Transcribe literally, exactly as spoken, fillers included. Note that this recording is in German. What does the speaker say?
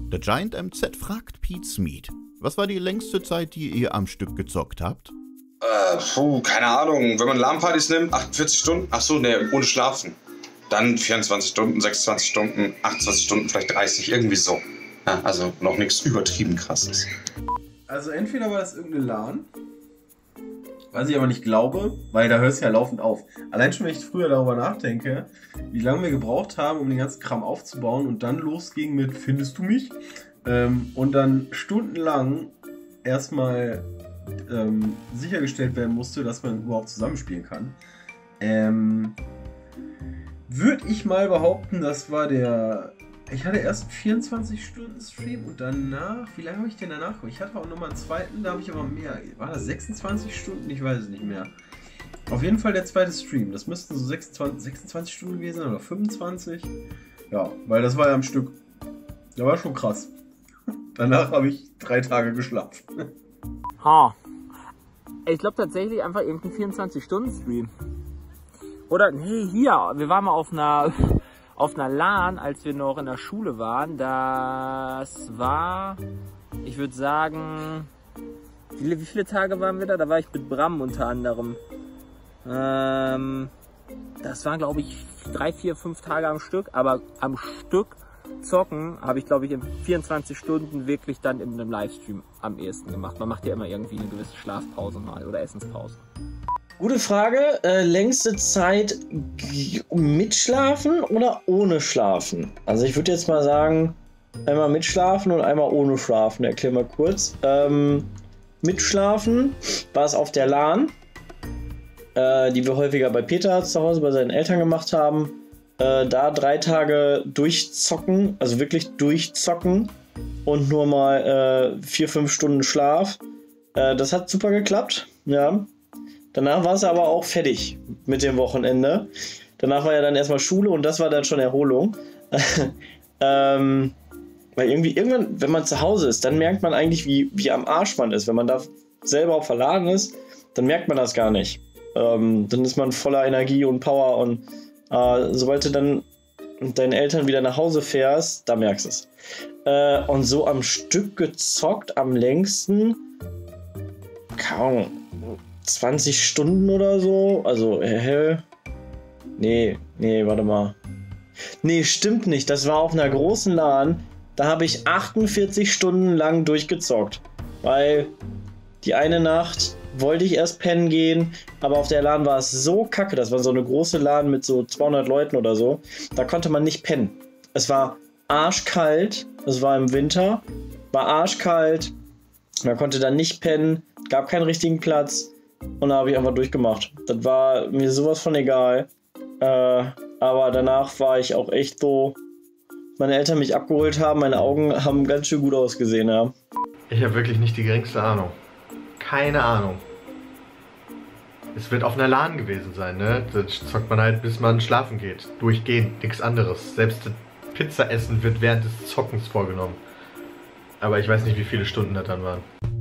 Der Giant M Z fragt Pete Smith, was war die längste Zeit, die ihr am Stück gezockt habt? Äh, puh, keine Ahnung. Wenn man LAN-Partys nimmt, achtundvierzig Stunden. Ach so, ne, ohne Schlafen. Dann vierundzwanzig Stunden, sechsundzwanzig Stunden, achtundzwanzig Stunden, vielleicht dreißig, irgendwie so. Ja, also noch nichts übertrieben krasses. Also entweder war das irgendeine LAN, was ich aber nicht glaube, weil da hört es ja laufend auf. Allein schon, wenn ich früher darüber nachdenke, wie lange wir gebraucht haben, um den ganzen Kram aufzubauen und dann losging mit "Findest du mich?" Ähm, und dann stundenlang erstmal ähm, sichergestellt werden musste, dass man überhaupt zusammenspielen kann. Ähm, Würde ich mal behaupten, das war der... Ich hatte erst einen vierundzwanzig Stunden Stream und danach... Wie lange habe ich denn danach? Ich hatte auch nochmal einen zweiten, da habe ich aber mehr. War das sechsundzwanzig Stunden? Ich weiß es nicht mehr. Auf jeden Fall der zweite Stream. Das müssten so sechsundzwanzig, sechsundzwanzig Stunden gewesen sein oder fünfundzwanzig. Ja, weil das war ja am Stück. Das war schon krass. Danach habe ich drei Tage geschlafen. Ha. Ich glaube tatsächlich einfach irgendein vierundzwanzig Stunden Stream. Oder, nee, hier, wir waren mal auf einer, auf einer LAN, als wir noch in der Schule waren. Das war, ich würde sagen, wie viele, wie viele Tage waren wir da? Da war ich mit Bram unter anderem. Ähm, das waren, glaube ich, drei, vier, fünf Tage am Stück. Aber am Stück zocken habe ich, glaube ich, in vierundzwanzig Stunden wirklich dann in einem Livestream am ehesten gemacht. Man macht ja immer irgendwie eine gewisse Schlafpause mal oder Essenspause. Gute Frage. Äh, längste Zeit mit Schlafen oder ohne Schlafen? Also ich würde jetzt mal sagen, einmal mit Schlafen und einmal ohne Schlafen. Erklär mal kurz. Ähm, mit Schlafen war es auf der LAN, äh, die wir häufiger bei Peter zu Hause bei seinen Eltern gemacht haben. Äh, da drei Tage durchzocken, also wirklich durchzocken und nur mal äh, vier, fünf Stunden Schlaf. Äh, das hat super geklappt, ja. Danach war es aber auch fertig mit dem Wochenende. Danach war ja dann erstmal Schule und das war dann schon Erholung. ähm, weil irgendwie, irgendwann, wenn man zu Hause ist, dann merkt man eigentlich, wie, wie am Arsch man ist. Wenn man da selber auch verladen ist, dann merkt man das gar nicht. Ähm, dann ist man voller Energie und Power und äh, sobald du dann mit deinen Eltern wieder nach Hause fährst, da merkst du es. Äh, und so am Stück gezockt, am längsten, kaum zwanzig Stunden oder so. Also, äh, nee, nee, warte mal. Nee, stimmt nicht. Das war auf einer großen LAN. Da habe ich achtundvierzig Stunden lang durchgezockt. Weil die eine Nacht wollte ich erst pennen gehen, aber auf der LAN war es so kacke. Das war so eine große LAN mit so zweihundert Leuten oder so. Da konnte man nicht pennen. Es war arschkalt. Es war im Winter. War arschkalt. Man konnte dann nicht pennen. Gab keinen richtigen Platz. Und da habe ich einfach durchgemacht. Das war mir sowas von egal. Äh, aber danach war ich auch echt so... Meine Eltern mich abgeholt haben, meine Augen haben ganz schön gut ausgesehen, ja. Ich habe wirklich nicht die geringste Ahnung. Keine Ahnung. Es wird auf einer LAN gewesen sein, ne? Das zockt man halt, bis man schlafen geht. Durchgehend, nichts anderes. Selbst das Pizza essen wird während des Zockens vorgenommen. Aber ich weiß nicht, wie viele Stunden das dann waren.